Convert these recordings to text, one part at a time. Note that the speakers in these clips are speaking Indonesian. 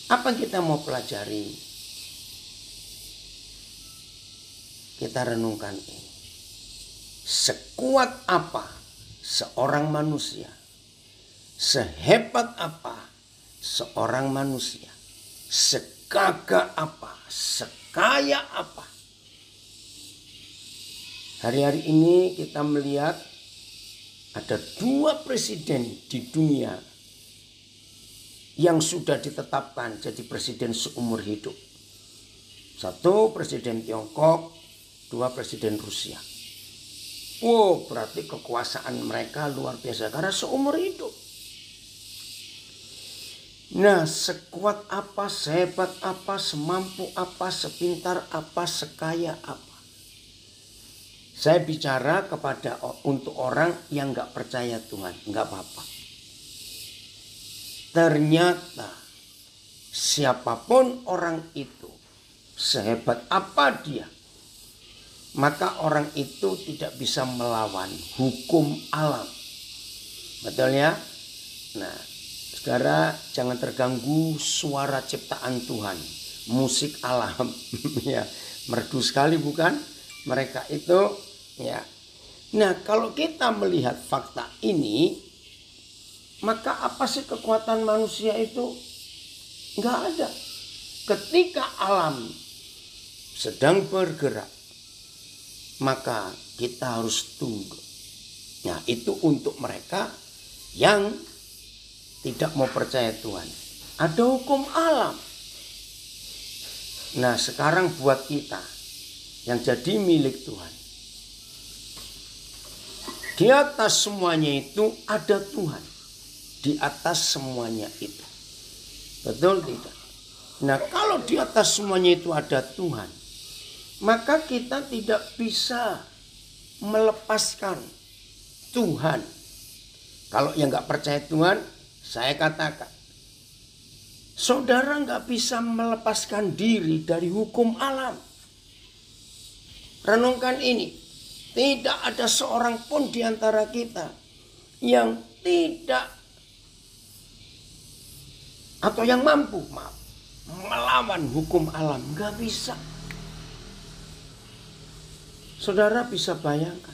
Apa yang kita mau pelajari? Kita renungkan ini. Sekuat apa seorang manusia, sehebat apa seorang manusia, segagah apa, sekaya apa. Hari-hari ini kita melihat ada 2 presiden di dunia yang sudah ditetapkan jadi presiden seumur hidup. 1 presiden Tiongkok, 2 presiden Rusia. Wow, berarti kekuasaan mereka luar biasa karena seumur hidup. Nah, sekuat apa, sehebat apa, semampu apa, sepintar apa, sekaya apa. Saya bicara untuk orang yang gak percaya Tuhan, gak apa-apa. Ternyata siapapun orang itu, sehebat apa dia, maka orang itu tidak bisa melawan hukum alam. Betul ya? Nah, saudara jangan terganggu suara ciptaan Tuhan, musik alam. Ya, merdu sekali bukan? Mereka itu ya. Nah, kalau kita melihat fakta ini, maka apa sih kekuatan manusia itu? Enggak ada. Ketika alam sedang bergerak, maka kita harus tunggu. Nah, itu untuk mereka yang tidak mau percaya Tuhan. Ada hukum alam. Nah, sekarang buat kita yang jadi milik Tuhan. Di atas semuanya itu ada Tuhan. Di atas semuanya itu. Betul tidak? Nah, kalau di atas semuanya itu ada Tuhan, maka kita tidak bisa melepaskan Tuhan. Kalau yang gak percaya Tuhan, saya katakan, saudara gak bisa melepaskan diri dari hukum alam. Renungkan ini. Tidak ada seorang pun di antara kita yang tidak atau yang mampu melawan hukum alam. Gak bisa. Saudara bisa bayangkan,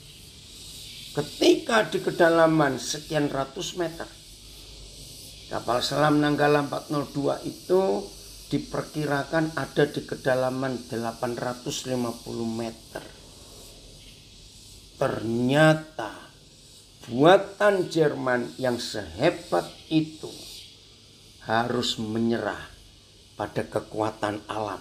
ketika di kedalaman sekian ratus meter, kapal selam Nanggala 402 itu diperkirakan ada di kedalaman 850 meter. Ternyata buatan Jerman yang sehebat itu harus menyerah pada kekuatan alam.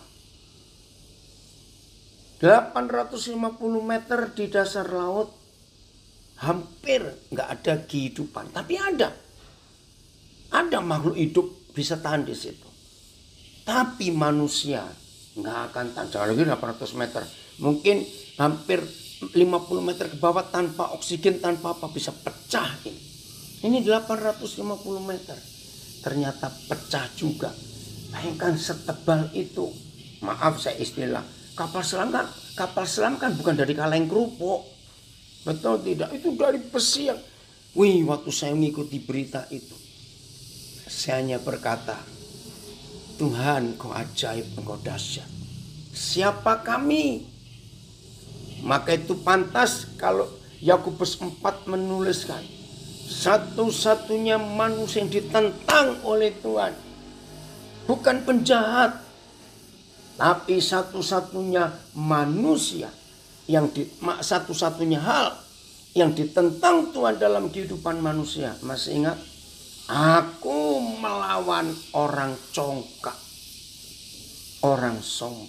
850 meter di dasar laut, hampir nggak ada kehidupan. Tapi ada makhluk hidup bisa tahan di situ. Tapi manusia nggak akan tahan. Jangan lagi 800 meter. Mungkin hampir 50 meter ke bawah tanpa oksigen, tanpa apa, bisa pecah ini. Ini 850 meter. Ternyata pecah juga. Bayangkan setebal itu. Maaf saya istilah. Kapal selam kan bukan dari kaleng kerupuk. Betul tidak? Itu dari besi yang... Wih, waktu saya mengikuti berita itu, saya hanya berkata, Tuhan, kau ajaib, engkau dahsyat. Siapa kami? Maka itu pantas kalau Yakobus 4 menuliskan, satu-satunya manusia yang ditentang oleh Tuhan bukan penjahat, tapi satu-satunya manusia yang satu-satunya hal yang ditentang Tuhan dalam kehidupan manusia. Masih ingat? Aku melawan orang congkak, orang sombong.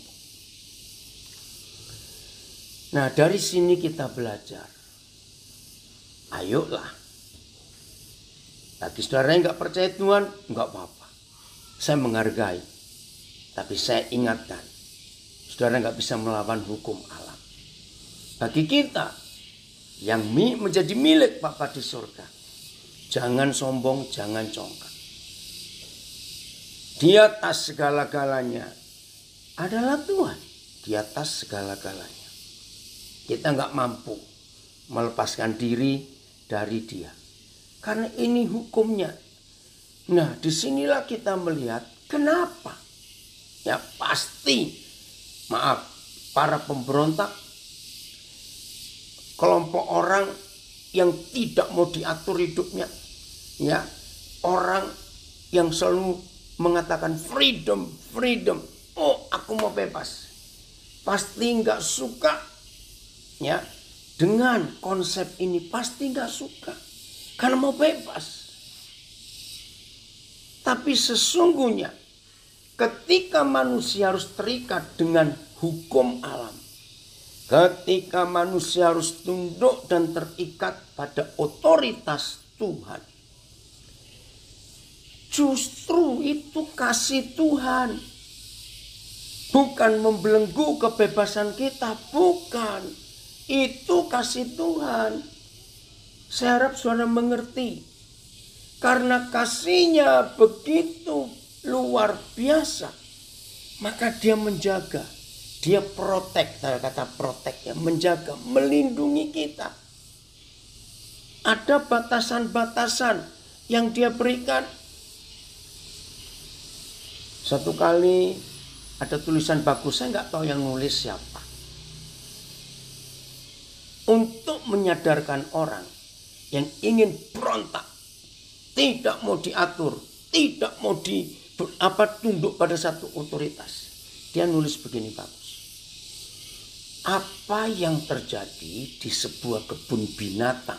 Nah, dari sini kita belajar. Ayolah. Bagi saudara yang gak percaya Tuhan, gak apa-apa. Saya menghargai. Tapi saya ingatkan, saudara gak bisa melawan hukum alam. Bagi kita yang menjadi milik Bapa di surga, jangan sombong, jangan congkak. Di atas segala-galanya adalah Tuhan. Di atas segala-galanya. Kita nggak mampu melepaskan diri dari Dia. Karena ini hukumnya. Nah, disinilah kita melihat Kenapa? Ya pasti, maaf, para pemberontak, kelompok orang yang tidak mau diatur hidupnya, ya, orang yang selalu mengatakan freedom, freedom. Oh, aku mau bebas. Pasti nggak suka, ya, dengan konsep ini. Pasti nggak suka karena mau bebas. Tapi sesungguhnya ketika manusia harus terikat dengan hukum alam, ketika manusia harus tunduk dan terikat pada otoritas Tuhan, justru itu kasih Tuhan. Bukan membelenggu kebebasan kita, bukan. Itu kasih Tuhan. Saya harap saudara mengerti. Karena kasihnya begitu luar biasa, maka dia menjaga, dia protect, kata protect ya, menjaga, melindungi kita. Ada batasan-batasan yang dia berikan. Satu kali ada tulisan bagus, saya nggak tahu yang nulis siapa. Untuk menyadarkan orang yang ingin berontak, tidak mau diatur, tidak mau tunduk pada satu otoritas. Dia nulis begini bagus. Apa yang terjadi di sebuah kebun binatang?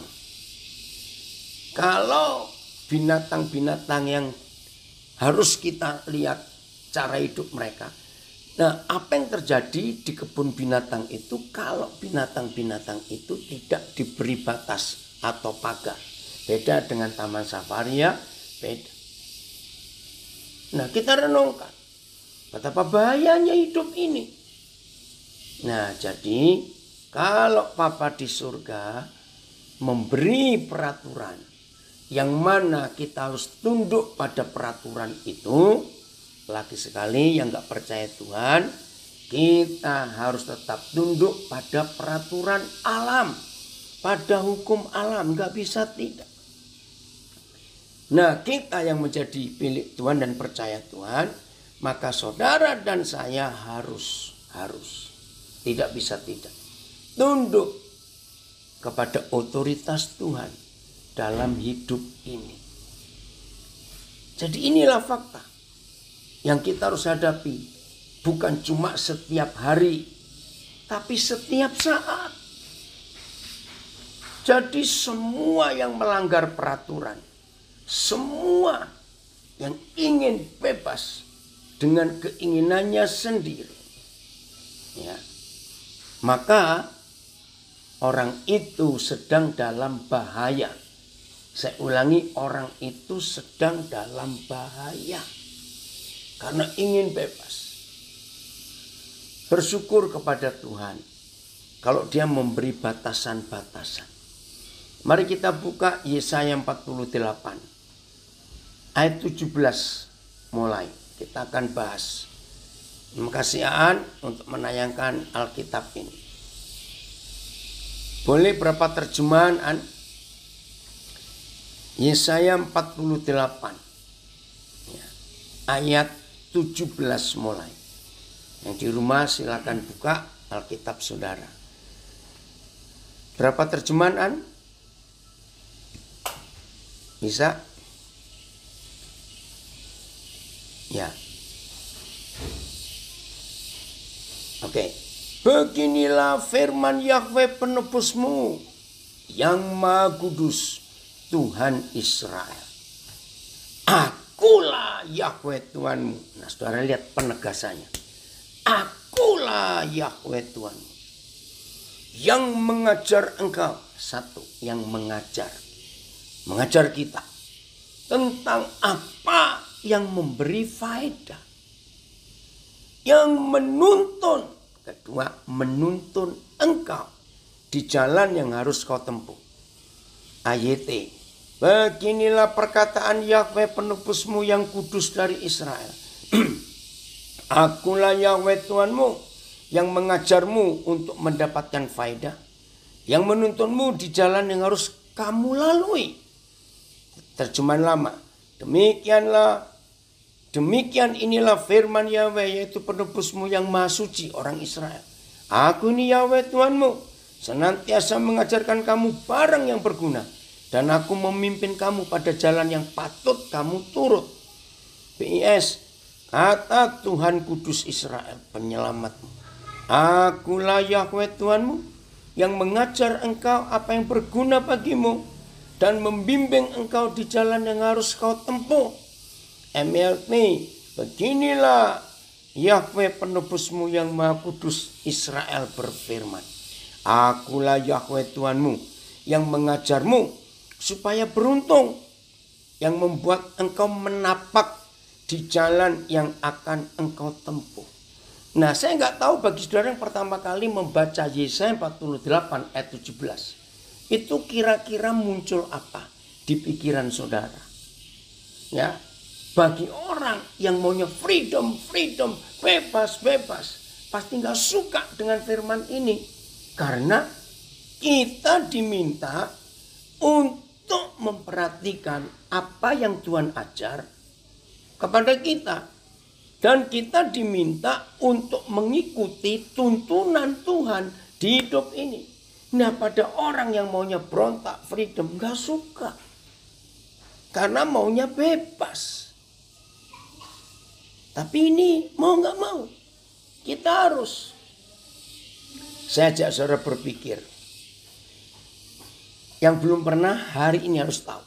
Kalau binatang-binatang yang harus kita lihat cara hidup mereka. Nah, apa yang terjadi di kebun binatang itu kalau binatang-binatang itu tidak diberi batas atau pagar? Beda dengan taman safari, ya, beda. Nah, kita renungkan betapa bahayanya hidup ini. Nah, jadi kalau Papa di surga memberi peraturan yang mana kita harus tunduk pada peraturan itu, lagi sekali yang gak percaya Tuhan, kita harus tetap tunduk pada peraturan alam, pada hukum alam, gak bisa tidak. Nah, kita yang menjadi milik Tuhan dan percaya Tuhan, maka saudara dan saya harus tidak bisa tidak tunduk kepada otoritas Tuhan dalam hidup ini. Jadi inilah fakta yang kita harus hadapi, bukan cuma setiap hari, tapi setiap saat. Jadi semua yang melanggar peraturan, semua yang ingin bebas dengan keinginannya sendiri, ya, maka orang itu sedang dalam bahaya. Saya ulangi, orang itu sedang dalam bahaya karena ingin bebas. Bersyukur kepada Tuhan kalau dia memberi batasan-batasan. Mari kita buka Yesaya 48. Ayat 17 mulai kita akan bahas. Terima kasih Aan untuk menayangkan Alkitab ini. Boleh berapa terjemahan Aan? Yesaya 48 ya, ayat 17 mulai. Yang di rumah silakan buka Alkitab saudara. Berapa terjemahan Aan? Bisa? Ya. Oke. Beginilah firman Yahweh penebusmu yang Maha Kudus, Tuhan Israel. Akulah Yahweh Tuhanmu. Nah, saudara lihat penegasannya. Akulah Yahweh Tuhanmu yang mengajar engkau. Satu, yang mengajar kita tentang apa yang memberi faedah, yang menuntun. Kedua, menuntun engkau di jalan yang harus kau tempuh. Ayat, beginilah perkataan Yahweh penebusmu yang kudus dari Israel. Akulah Yahweh Tuhanmu yang mengajarmu untuk mendapatkan faedah, yang menuntunmu di jalan yang harus kamu lalui. Terjemahan lama. Demikianlah Demikian inilah firman Yahweh, yaitu penebusmu yang maha suci, orang Israel. Aku ini Yahweh Tuhanmu, senantiasa mengajarkan kamu barang yang berguna, dan aku memimpin kamu pada jalan yang patut kamu turut. BIS, kata Tuhan Kudus Israel, penyelamatmu. Akulah Yahweh Tuhanmu, yang mengajar engkau apa yang berguna bagimu, dan membimbing engkau di jalan yang harus kau tempuh. MLT, beginilah Yahweh penebusmu yang maha kudus Israel berfirman. Akulah Yahweh Tuhanmu, yang mengajarmu supaya beruntung, yang membuat engkau menapak di jalan yang akan engkau tempuh. Nah, saya nggak tahu bagi saudara yang pertama kali membaca Yesaya 48 ayat 17. Itu kira-kira muncul apa di pikiran saudara? Ya, bagi orang yang maunya freedom, bebas, pasti nggak suka dengan firman ini. Karena kita diminta untuk memperhatikan apa yang Tuhan ajar kepada kita. Dan kita diminta untuk mengikuti tuntunan Tuhan di hidup ini. Nah, pada orang yang maunya berontak, freedom, gak suka. Karena maunya bebas. Tapi ini mau gak mau, kita harus. Saya ajak saudara berpikir. Yang belum pernah, hari ini harus tahu.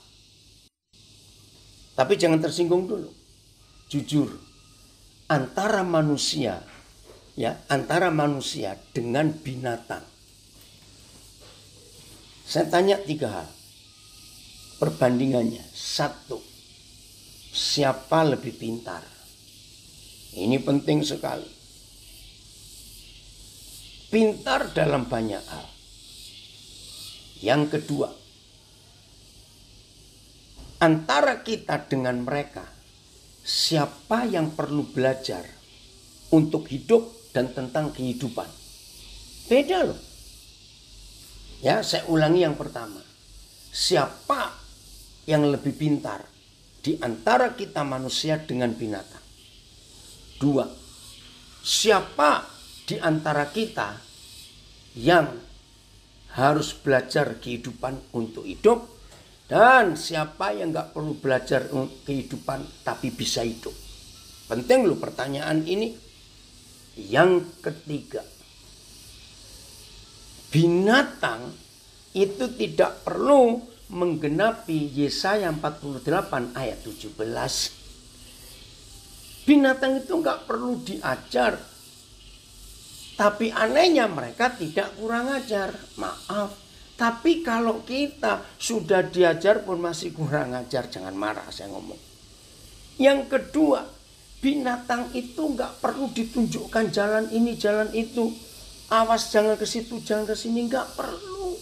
Tapi jangan tersinggung dulu. Jujur. Antara manusia dengan binatang. Saya tanya 3 hal. Perbandingannya. 1. Siapa lebih pintar? Ini penting sekali. Pintar dalam banyak hal. Yang kedua. Antara kita dengan mereka, siapa yang perlu belajar untuk hidup dan tentang kehidupan? Beda loh. Ya, saya ulangi yang pertama. Siapa yang lebih pintar di antara kita manusia dengan binatang? 2. Siapa di antara kita yang harus belajar kehidupan untuk hidup? Dan siapa yang gak perlu belajar kehidupan tapi bisa hidup? Penting loh pertanyaan ini. Yang ketiga, binatang itu tidak perlu menggenapi Yesaya 48 ayat 17. Binatang itu gak perlu diajar. Tapi anehnya mereka tidak kurang ajar. Maaf. Tapi kalau kita sudah diajar pun masih kurang ajar, jangan marah saya ngomong. Yang kedua, binatang itu nggak perlu ditunjukkan jalan ini, jalan itu. Awas jangan ke situ, jangan ke sini, nggak perlu.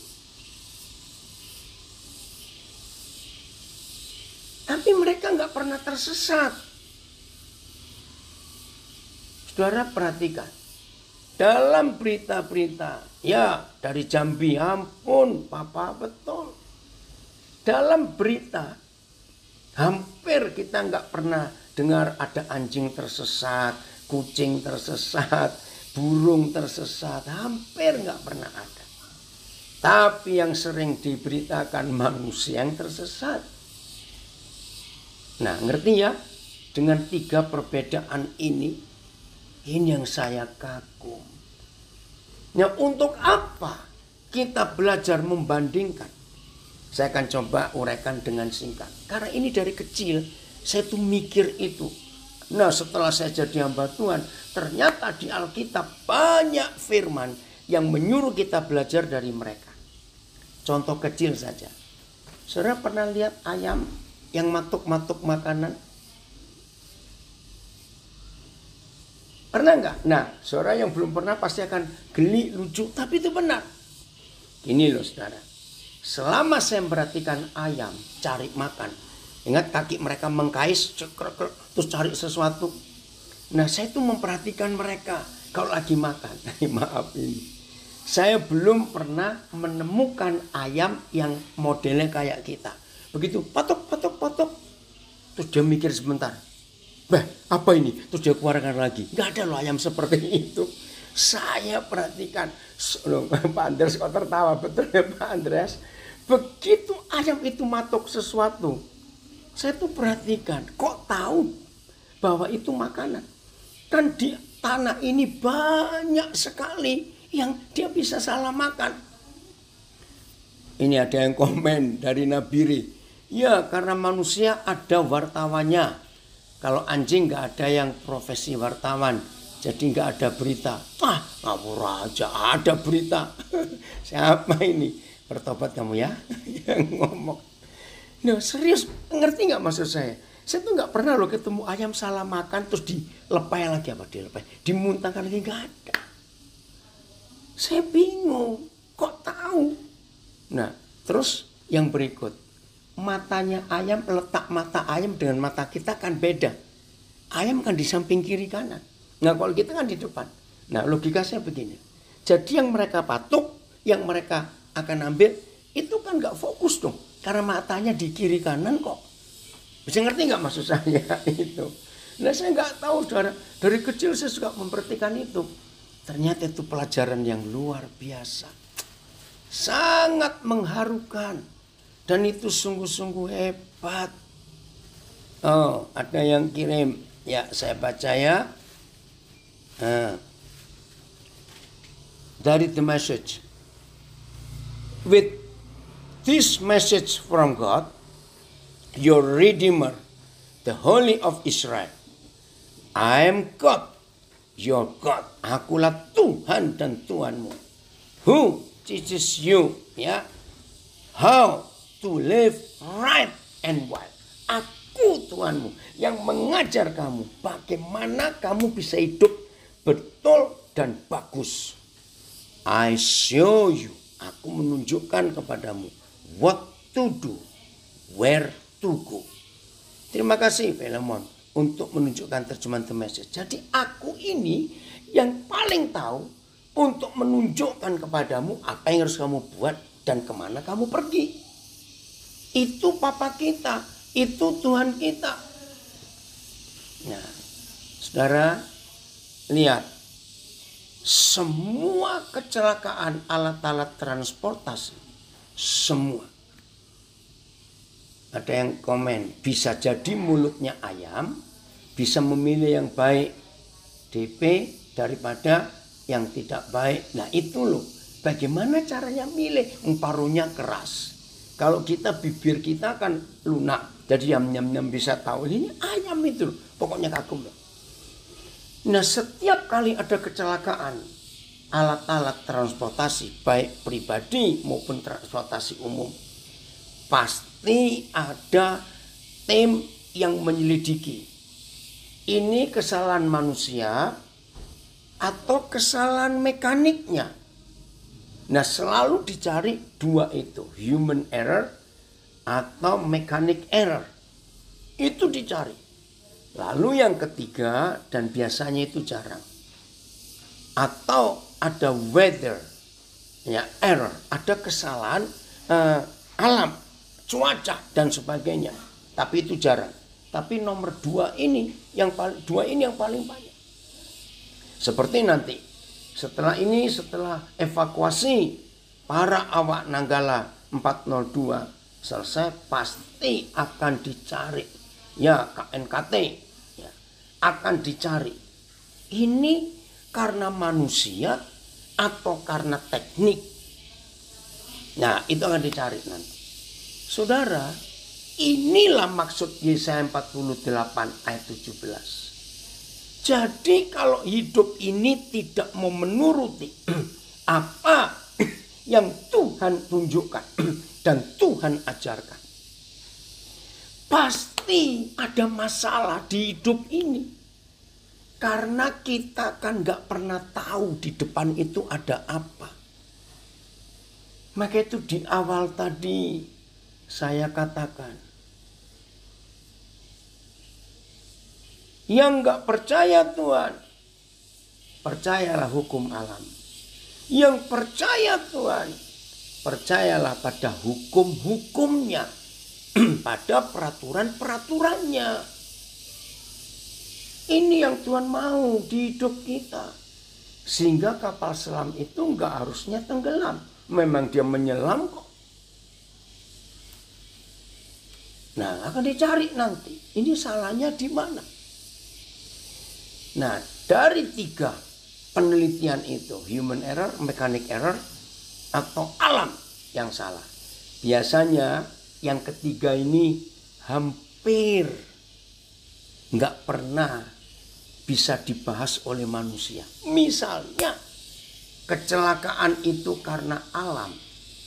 Tapi mereka nggak pernah tersesat. Saudara perhatikan. Dalam berita-berita, ya dari Jambi, ampun Papa betul. Dalam berita, hampir kita nggak pernah dengar ada anjing tersesat, kucing tersesat, burung tersesat. Hampir nggak pernah ada. Tapi yang sering diberitakan manusia yang tersesat. Nah, ngerti ya? Dengan 3 perbedaan ini yang saya kagum. Nah, untuk apa kita belajar membandingkan? Saya akan coba uraikan dengan singkat. Karena ini dari kecil saya tuh mikir itu. Nah, setelah saya jadi hamba Tuhan, ternyata di Alkitab banyak firman yang menyuruh kita belajar dari mereka. Contoh kecil saja. Saudara pernah lihat ayam yang matuk-matuk makanan? Pernah nggak? Nah, saudara yang belum pernah pasti akan geli, lucu, tapi itu benar. Gini loh saudara, selama saya memperhatikan ayam cari makan, ingat kaki mereka mengkais, terus cari sesuatu. Nah, saya tuh memperhatikan mereka kalau lagi makan. Maaf ini, saya belum pernah menemukan ayam yang modelnya kayak kita. Begitu, patok, terus dia mikir sebentar. Bah, apa ini? Terus dia keluarkan lagi. Nggak ada loh ayam seperti itu. Saya perhatikan. Loh, Pak Andreas kok tertawa, betul ya Pak Andreas? Begitu ayam itu matok sesuatu, saya tuh perhatikan, kok tahu bahwa itu makanan? Kan di tanah ini banyak sekali yang dia bisa salah makan. Ini ada yang komen dari Nabiri. Ya, karena manusia ada wartawannya. Kalau anjing nggak ada yang profesi wartawan. Jadi nggak ada berita. Ah, ngawur aja, ada berita. Siapa ini? Bertobat kamu ya? Yang ngomong. Nah, serius, ngerti nggak maksud saya? Saya tuh nggak pernah loh ketemu ayam salah makan terus dilepai lagi apa dilepai, dimuntahkan lagi, nggak ada. Saya bingung, kok tahu? Nah, terus yang berikut, matanya ayam, letak mata ayam dengan mata kita kan beda. Ayam kan di samping kiri kanan. Nah, kalau kita kan di depan. Nah, logika saya begini. Jadi yang mereka patuk, yang mereka akan ambil, itu kan nggak fokus dong. Karena matanya di kiri kanan kok. Bisa ngerti nggak maksud saya itu? Nah, saya nggak tahu, saudara. Dari kecil saya suka memperhatikan itu. Ternyata itu pelajaran yang luar biasa. Sangat mengharukan. Dan itu sungguh-sungguh hebat. Oh, ada yang kirim. Ya, saya baca ya. Dari the message. With this message from God, your Redeemer, the Holy of Israel. I am God, your God. Akulah Tuhan dan Tuhanmu. Who teaches you, ya, how to live right and well. Aku Tuhanmu yang mengajar kamu bagaimana kamu bisa hidup betul dan bagus. I show you, aku menunjukkan kepadamu what to do, where to go. Terima kasih Philemon untuk menunjukkan terjemahan The Message. Jadi aku ini yang paling tahu untuk menunjukkan kepadamu apa yang harus kamu buat dan kemana kamu pergi. Itu Papa kita, itu Tuhan kita. Nah, saudara, lihat. Semua kecelakaan alat-alat transportasi, semua. Ada yang komen, bisa jadi mulutnya ayam, bisa memilih yang baik DP daripada yang tidak baik. Nah itu loh, bagaimana caranya milih? Paruhnya keras. Kalau kita bibir kita kan lunak, jadi nyam-nyam bisa tahu ini ayam itu loh. Pokoknya kagum loh. Nah setiap kali ada kecelakaan alat-alat transportasi baik pribadi maupun transportasi umum, pasti ada tim yang menyelidiki. Ini kesalahan manusia atau kesalahan mekaniknya. Nah selalu dicari dua itu, human error atau mechanic error. Itu dicari. Lalu yang ketiga, dan biasanya itu jarang, atau ada weather, ya error, ada kesalahan alam, cuaca dan sebagainya. Tapi itu jarang. Tapi nomor dua ini yang paling banyak. Seperti nanti setelah evakuasi para awak Nanggala 402 selesai, pasti akan dicari. Ya KNKT ya, akan dicari. Ini karena manusia atau karena teknik. Nah itu akan dicari nanti. Saudara, inilah maksud Yesaya 48 ayat 17. Jadi kalau hidup ini tidak mau menuruti apa yang Tuhan tunjukkan dan Tuhan ajarkan, pasti ada masalah di hidup ini. Karena kita kan gak pernah tahu di depan itu ada apa. Maka itu di awal tadi saya katakan, yang gak percaya Tuhan, percayalah hukum alam. Yang percaya Tuhan, percayalah pada hukum-hukumnya, pada peraturan-peraturannya. Ini yang Tuhan mau di hidup kita. Sehingga kapal selam itu nggak harusnya tenggelam. Memang dia menyelam kok. Nah, akan dicari nanti. Ini salahnya di mana? Nah, dari 3 penelitian itu, human error, mechanic error, atau alam yang salah. Biasanya yang ketiga ini hampir nggak pernah bisa dibahas oleh manusia. Misalnya, kecelakaan itu karena alam.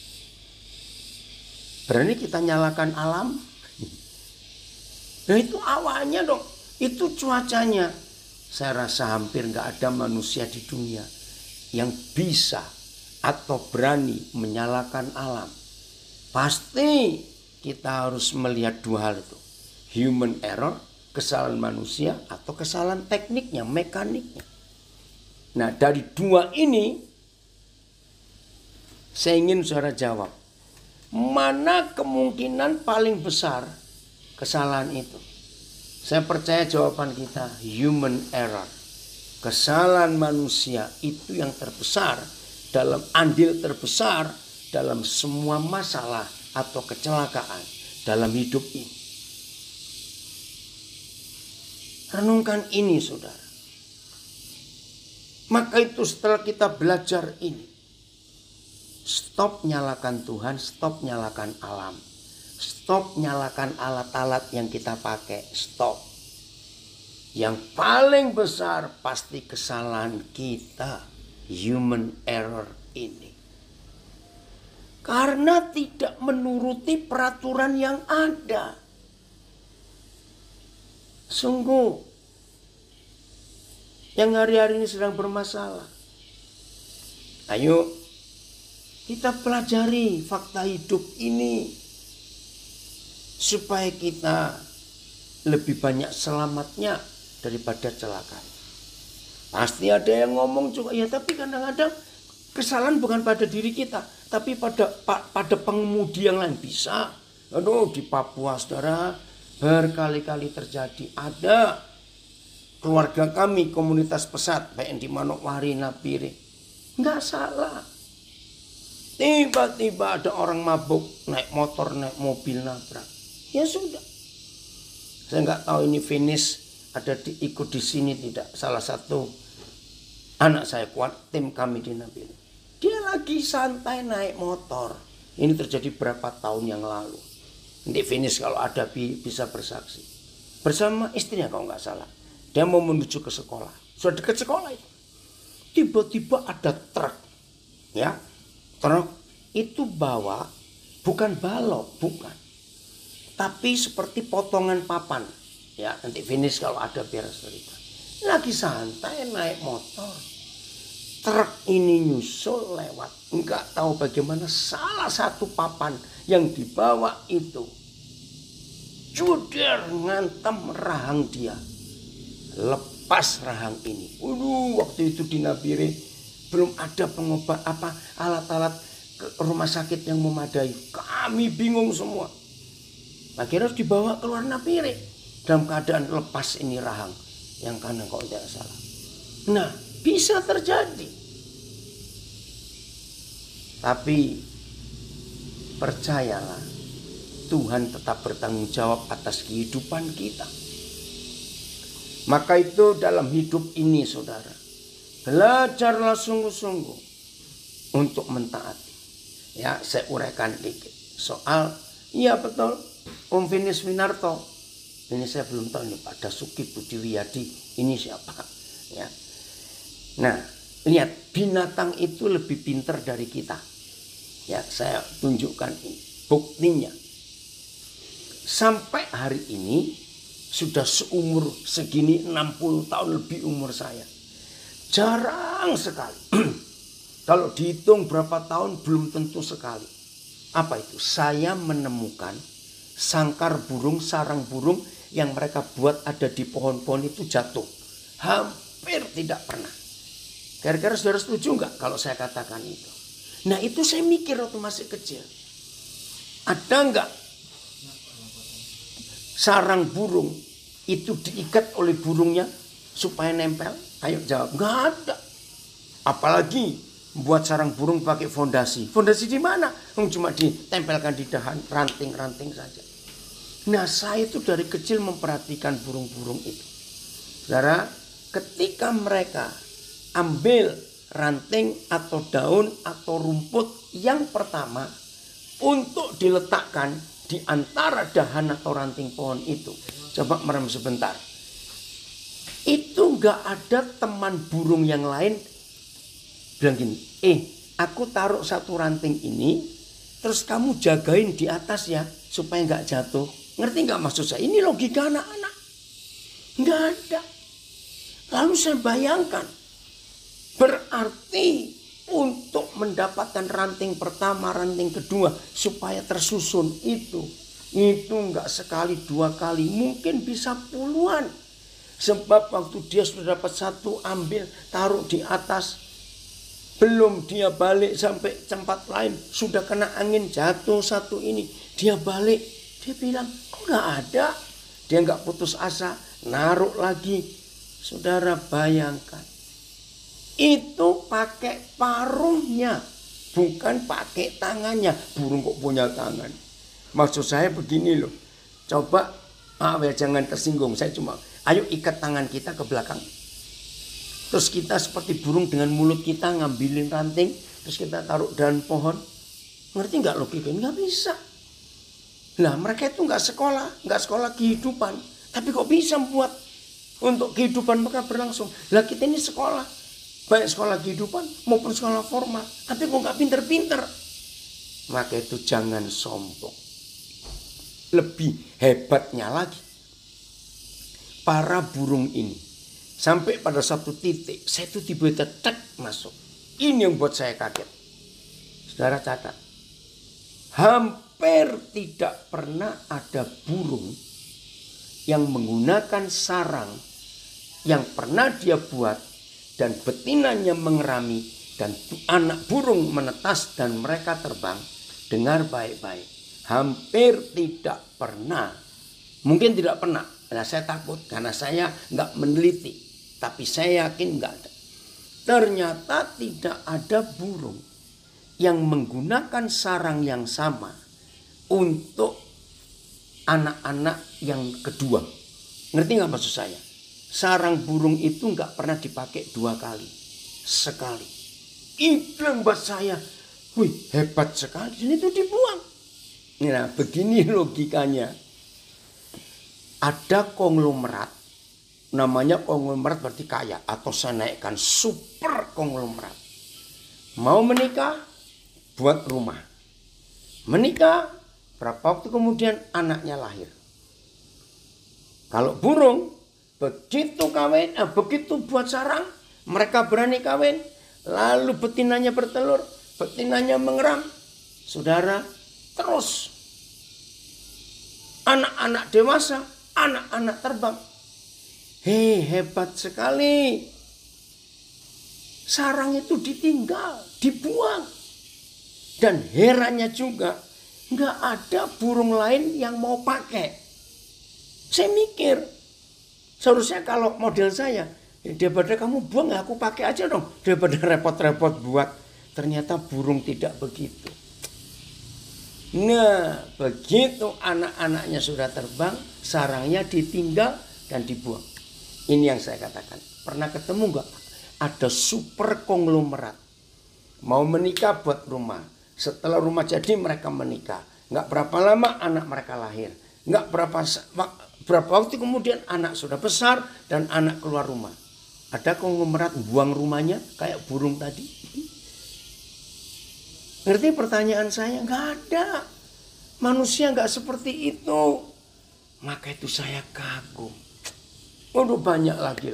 Berani kita nyalakan alam? Nah itu awalnya dong, itu cuacanya. Saya rasa hampir nggak ada manusia di dunia yang bisa atau berani menyalakan alam. Pasti kita harus melihat 2 hal itu. Human error, kesalahan manusia, atau kesalahan tekniknya, mekaniknya. Nah dari 2 ini, saya ingin saudara jawab. Mana kemungkinan paling besar kesalahan itu? Saya percaya jawaban kita human error. Kesalahan manusia itu yang terbesar, dalam andil terbesar dalam semua masalah atau kecelakaan dalam hidup ini. Renungkan ini saudara. Maka itu setelah kita belajar ini, stop nyalakan Tuhan, stop nyalakan alam. Stop nyalakan alat-alat yang kita pakai. Stop. Yang paling besar pasti kesalahan kita. Human error ini. Karena tidak menuruti peraturan yang ada. Sungguh. Yang hari-hari ini sedang bermasalah. Ayo. Kita pelajari fakta hidup ini. Supaya kita lebih banyak selamatnya daripada celaka. Pasti ada yang ngomong juga, ya tapi kadang-kadang kesalahan bukan pada diri kita, tapi pada pengemudi yang lain. Bisa. Aduh, di Papua saudara berkali-kali terjadi. Ada keluarga kami komunitas pesat, baik di Manokwari, Napire. Nggak salah. Tiba-tiba ada orang mabuk, naik motor, naik mobil, nabrak. Ya sudah. Saya nggak tahu ini finish ikut di sini tidak. Salah satu anak saya kuat, tim kami di Nabil. Dia lagi santai naik motor. Ini terjadi berapa tahun yang lalu. Nanti finish kalau ada bisa bersaksi. Bersama istrinya kalau nggak salah. Dia mau menuju ke sekolah. Sudah dekat sekolah itu. Tiba-tiba ada truk. Ya. Truk itu bawa bukan balok, bukan. Tapi seperti potongan papan. Ya, nanti finish kalau ada biar cerita. Lagi santai naik motor. Truk ini nyusul lewat. Enggak tahu bagaimana salah satu papan yang dibawa itu juder ngantem rahang dia. Lepas rahang ini. Waktu itu di Nabire belum ada pengobat alat-alat rumah sakit yang memadai. Kami bingung semua. Akhirnya harus dibawa keluar Nabire dalam keadaan lepas ini rahang yang kanan kalau tidak salah. Nah, bisa terjadi. Tapi percayalah, Tuhan tetap bertanggung jawab atas kehidupan kita. Maka itu dalam hidup ini saudara, belajarlah sungguh-sungguh untuk mentaati. Ya, saya uraikan dikit soal, iya betul, Om Finis Winarto. Ini saya belum tahu ini Pak Dasuki Budi Wiyadi ini siapa. Ya. Nah, lihat binatang itu lebih pintar dari kita. Ya, saya tunjukkan ini buktinya. Sampai hari ini sudah seumur segini 60 tahun lebih umur saya. Jarang sekali. Kalau dihitung berapa tahun belum tentu sekali. Apa itu? Saya menemukan sangkar burung, sarang burung yang mereka buat ada di pohon-pohon itu jatuh. Hampir tidak pernah. Kira-kira saudara setuju nggak kalau saya katakan itu? Nah itu saya mikir waktu masih kecil. Ada nggak sarang burung itu diikat oleh burungnya supaya nempel? Ayo jawab. Nggak ada. Apalagi buat sarang burung pakai fondasi. Fondasi di mana? Cuma ditempelkan di dahan, ranting-ranting saja. Nah, saya itu dari kecil memperhatikan burung-burung itu. Saudara, ketika mereka ambil ranting atau daun atau rumput yang pertama untuk diletakkan di antara dahan atau ranting pohon itu. Coba merem sebentar. Itu nggak ada teman burung yang lain bilang gini, aku taruh satu ranting ini, terus kamu jagain di atas ya, supaya nggak jatuh. Ngerti nggak maksud saya? Ini logika anak-anak. Nggak ada. Lalu saya bayangkan, berarti untuk mendapatkan ranting pertama, ranting kedua, supaya tersusun itu nggak sekali dua kali, mungkin bisa puluhan. Sebab waktu dia sudah dapat satu, ambil, taruh di atas, belum dia balik sampai tempat lain, sudah kena angin jatuh satu ini, dia balik, dia bilang kok nggak ada. Dia nggak putus asa, naruh lagi. Saudara bayangkan, itu pakai paruhnya, bukan pakai tangannya. Burung kok punya tangan? Maksud saya begini loh, coba jangan tersinggung, saya cuma ayo ikat tangan kita ke belakang. Terus kita seperti burung dengan mulut kita ngambilin ranting, terus kita taruh dahan pohon. Ngerti nggak logika? Nggak bisa. Lah mereka itu nggak sekolah kehidupan. Tapi kok bisa buat untuk kehidupan mereka berlangsung. Lah kita ini sekolah, baik sekolah kehidupan maupun sekolah formal. Tapi kok nggak pinter-pinter. Maka itu jangan sombong. Lebih hebatnya lagi, para burung ini. Sampai pada satu titik, saya itu tiba-tiba masuk. Ini yang buat saya kaget. Saudara catat. Hampir tidak pernah ada burung yang menggunakan sarang yang pernah dia buat dan betinanya mengerami dan anak burung menetas dan mereka terbang. Dengar baik-baik. Hampir tidak pernah. Mungkin tidak pernah. Nah, saya takut karena saya nggak meneliti. Tapi saya yakin nggak ada. Ternyata tidak ada burung yang menggunakan sarang yang sama untuk anak-anak yang kedua. Ngerti nggak maksud saya? Sarang burung itu nggak pernah dipakai dua kali. Sekali. Itu yang buat saya, wih hebat sekali. Dan itu dibuang. Nah begini logikanya. Ada konglomerat. Namanya konglomerat berarti kaya. Atau saya naikkan super konglomerat. Mau menikah, buat rumah. Menikah, berapa waktu kemudian anaknya lahir. Kalau burung, begitu kawin, begitu buat sarang, mereka berani kawin. Lalu betinanya bertelur, betinanya mengeram. Saudara, terus. Anak-anak dewasa, anak-anak terbang. Hebat sekali. Sarang itu ditinggal, dibuang. Dan herannya juga, nggak ada burung lain yang mau pakai. Saya mikir, seharusnya kalau model saya, daripada kamu buang, aku pakai aja dong. Daripada repot-repot buat. Ternyata burung tidak begitu. Nah, begitu anak-anaknya sudah terbang, sarangnya ditinggal dan dibuang. Ini yang saya katakan. Pernah ketemu nggak? Ada super konglomerat. Mau menikah buat rumah. Setelah rumah jadi mereka menikah. Nggak berapa lama anak mereka lahir. Nggak berapa waktu kemudian anak sudah besar dan anak keluar rumah. Ada konglomerat buang rumahnya kayak burung tadi. Ngerti pertanyaan saya? Nggak ada. Manusia nggak seperti itu. Maka itu saya kagum. Waduh banyak lagi.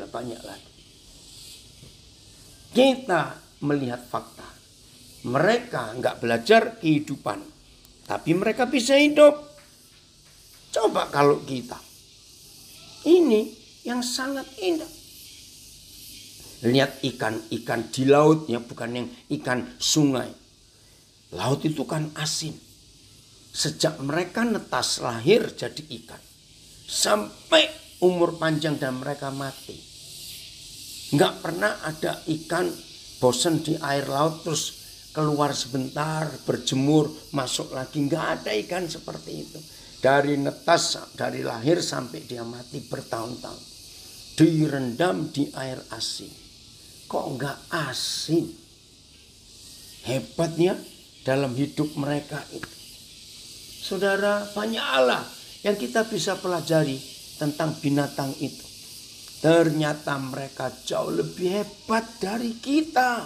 Kita melihat fakta. Mereka nggak belajar kehidupan. Tapi mereka bisa hidup. Coba kalau kita. Ini yang sangat indah. Lihat ikan-ikan di laut ya, bukan yang ikan sungai. Laut itu kan asin. Sejak mereka netas lahir jadi ikan. Sampai umur panjang dan mereka mati. Nggak pernah ada ikan bosen di air laut terus keluar sebentar, berjemur, masuk lagi. Nggak ada ikan seperti itu. Dari netas, dari lahir sampai dia mati bertahun-tahun. Direndam di air asin. Kok nggak asin? Hebatnya dalam hidup mereka itu. Saudara, banyak Allah yang kita bisa pelajari tentang binatang itu. Ternyata mereka jauh lebih hebat dari kita.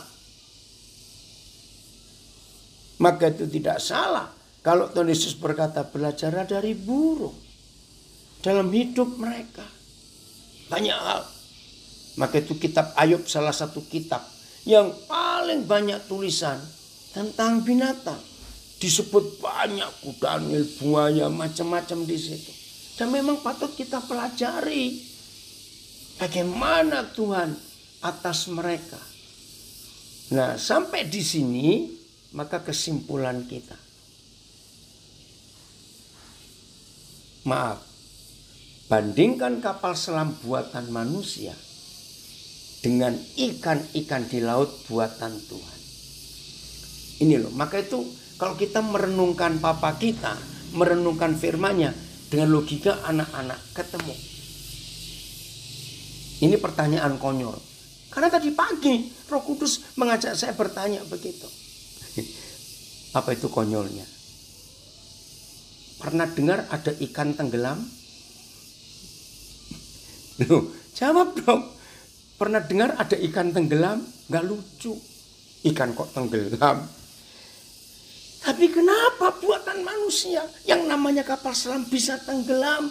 Maka itu tidak salah kalau Tuhan Yesus berkata belajarlah dari burung. Dalam hidup mereka banyak hal. Maka itu kitab Ayub salah satu kitab yang paling banyak tulisan tentang binatang. Disebut banyak kuda, buaya, macam-macam di situ. Dan memang patut kita pelajari bagaimana Tuhan atas mereka. Nah, sampai di sini maka kesimpulan kita. Maaf, bandingkan kapal selam buatan manusia dengan ikan-ikan di laut buatan Tuhan. Ini loh, maka itu kalau kita merenungkan Papa kita, merenungkan firman-Nya dengan logika anak-anak ketemu. Ini pertanyaan konyol. Karena tadi pagi Roh Kudus mengajak saya bertanya begitu. Apa itu konyolnya? Pernah dengar ada ikan tenggelam? Loh, jawab dong. Pernah dengar ada ikan tenggelam? Gak lucu. Ikan kok tenggelam? Tapi kenapa buatan manusia yang namanya kapal selam bisa tenggelam?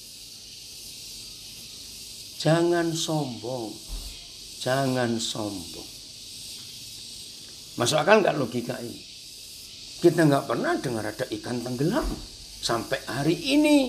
Jangan sombong. Jangan sombong. Masuk akal nggak logika ini? Kita nggak pernah dengar ada ikan tenggelam sampai hari ini.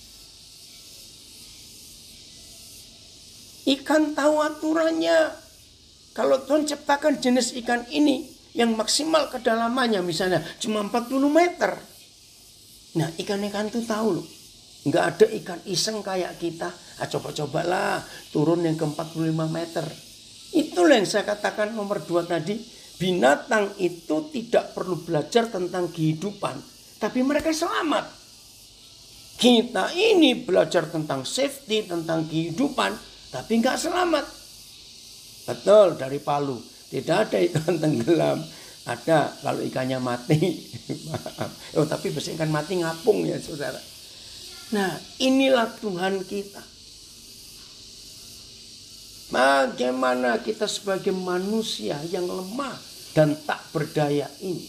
Ikan tahu aturannya. Kalau Tuhan ciptakan jenis ikan ini yang maksimal kedalamannya misalnya cuma 40 meter. Nah, ikan-ikan itu tahu loh. Nggak ada ikan iseng kayak kita. Coba-cobalah turun yang ke 45 meter. Itulah yang saya katakan nomor 2 tadi. Binatang itu tidak perlu belajar tentang kehidupan. Tapi mereka selamat. Kita ini belajar tentang safety, tentang kehidupan. Tapi nggak selamat. Betul, dari Palu. Tidak ada ikan tenggelam. Ada kalau ikannya mati. Oh, tapi biasanya ikan mati ngapung ya saudara. Nah, inilah Tuhan kita. Bagaimana kita sebagai manusia yang lemah dan tak berdaya ini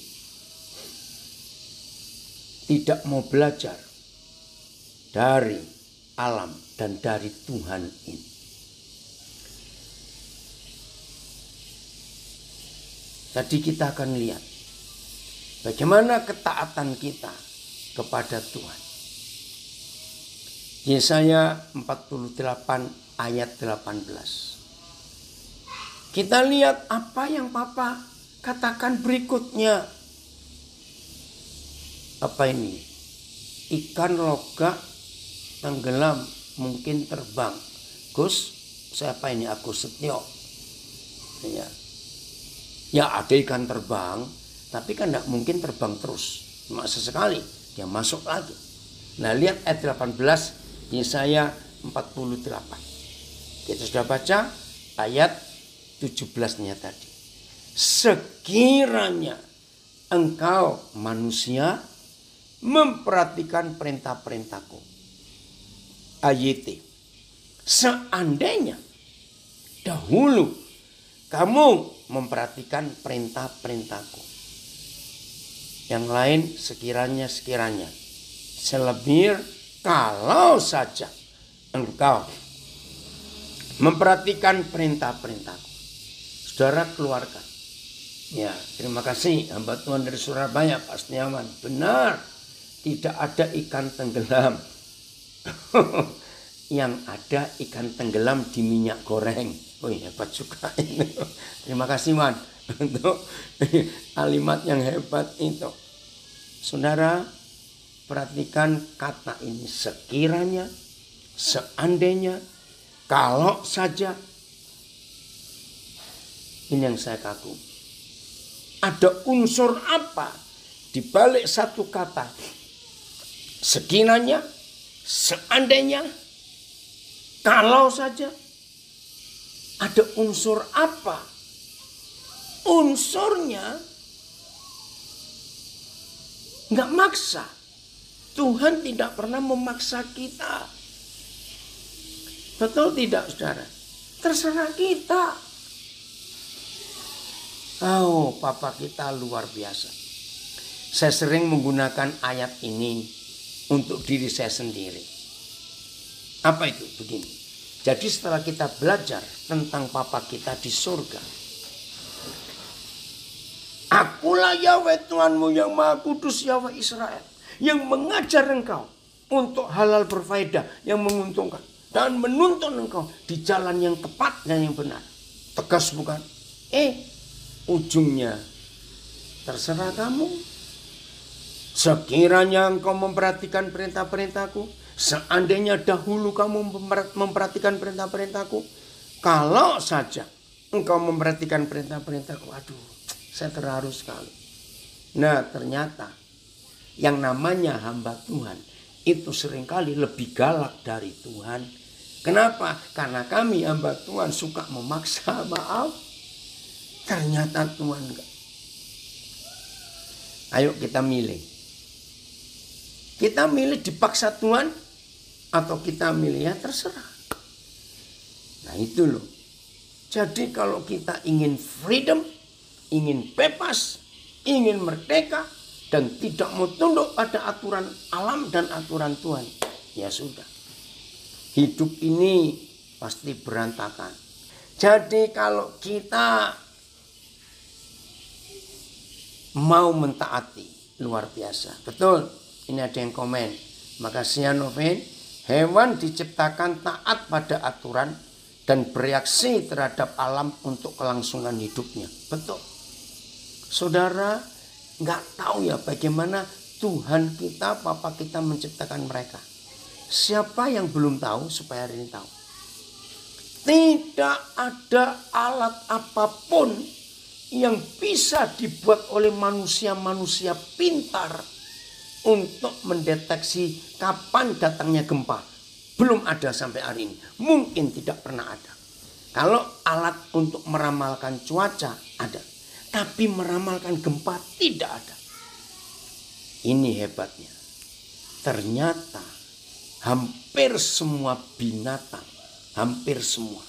tidak mau belajar dari alam dan dari Tuhan ini. Tadi kita akan lihat bagaimana ketaatan kita kepada Tuhan. Yesaya 48 ayat 18. Kita lihat apa yang Papa katakan berikutnya. Apa ini? Ikan logak tenggelam mungkin terbang. Gus, siapa ini? Agus Setio. Ya ada ikan terbang, tapi kan tidak mungkin terbang terus. Cuma sesekali dia masuk lagi. Nah, lihat ayat 18 Yesaya 48. Kita sudah baca ayat 17-nya tadi. Sekiranya engkau manusia memperhatikan perintah-perintahku. AYT. Seandainya dahulu kamu memperhatikan perintah-perintahku. Yang lain sekiranya. Selebih kalau saja engkau memperhatikan perintah-perintahku. Saudara keluarkan. Ya, terima kasih hamba Tuhan dari Surabaya, Pak Setiawan. Benar, tidak ada ikan tenggelam. Yang ada ikan tenggelam di minyak goreng. Oh hebat juga itu. Terima kasih Wan untuk kalimat yang hebat itu. Saudara, perhatikan kata ini. Sekiranya, seandainya, kalau saja. Ini yang saya kagum. Ada unsur apa di balik satu kata? Sekiranya, seandainya, kalau saja. Ada unsur apa? Unsurnya nggak maksa. Tuhan tidak pernah memaksa kita. Betul tidak, saudara? Terserah kita. Oh, Papa kita luar biasa. Saya sering menggunakan ayat ini untuk diri saya sendiri. Apa itu? Begini. Jadi setelah kita belajar tentang Papa kita di surga. Akulah Yahweh Tuhanmu yang Maha Kudus, Yahweh Israel. Yang mengajar engkau untuk halal berfaedah, yang menguntungkan. Dan menuntun engkau di jalan yang tepat dan yang benar. Tegas bukan? Ujungnya terserah kamu. Sekiranya engkau memperhatikan perintah-perintahku, seandainya dahulu kamu memperhatikan perintah-perintahku, kalau saja engkau memperhatikan perintah-perintahku, aduh, saya terharu sekali. Nah, ternyata yang namanya hamba Tuhan itu seringkali lebih galak dari Tuhan. Kenapa? Karena kami hamba Tuhan suka memaksa, maaf. Ternyata Tuhan enggak. Ayo kita milih. Kita milih dipaksa Tuhan atau kita milih ya terserah. Nah itu loh. Jadi kalau kita ingin freedom, ingin bebas, ingin merdeka, dan tidak mau tunduk pada aturan alam dan aturan Tuhan, ya sudah. Hidup ini pasti berantakan. Jadi kalau kita mau mentaati, luar biasa. Betul, ini ada yang komen. Makasih ya Novin. Hewan diciptakan taat pada aturan dan bereaksi terhadap alam untuk kelangsungan hidupnya. Betul. Saudara nggak tahu ya bagaimana Tuhan kita, Papa kita menciptakan mereka. Siapa yang belum tahu supaya hari ini tahu. Tidak ada alat apapun yang bisa dibuat oleh manusia-manusia pintar untuk mendeteksi kapan datangnya gempa. Belum ada sampai hari ini. Mungkin tidak pernah ada. Kalau alat untuk meramalkan cuaca ada. Tapi meramalkan gempa tidak ada. Ini hebatnya. Ternyata hampir semua binatang, hampir semua,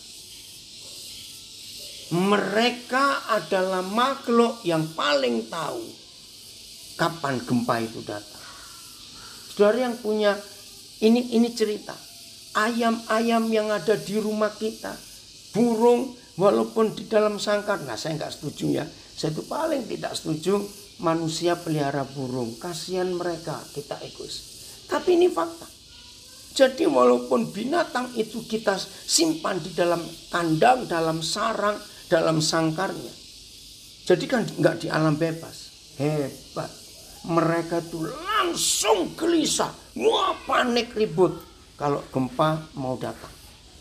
mereka adalah makhluk yang paling tahu kapan gempa itu datang. Saudara yang punya, ini cerita. Ayam-ayam yang ada di rumah kita, burung walaupun di dalam sangkar. Nah saya nggak setuju ya. Saya itu paling tidak setuju manusia pelihara burung. Kasihan mereka, kita egois. Tapi ini fakta. Jadi walaupun binatang itu kita simpan di dalam kandang, dalam sarang, dalam sangkarnya. Jadi kan nggak di alam bebas. Hebat. Mereka tuh langsung gelisah. Wah, panik ribut kalau gempa mau datang.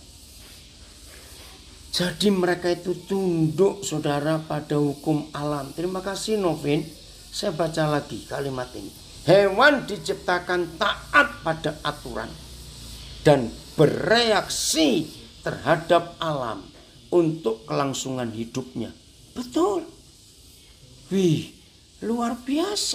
Jadi mereka itu tunduk, saudara, pada hukum alam. Terima kasih Novin. Saya baca lagi kalimat ini. Hewan diciptakan taat pada aturan dan bereaksi terhadap alam untuk kelangsungan hidupnya. Betul. Wih, luar biasa.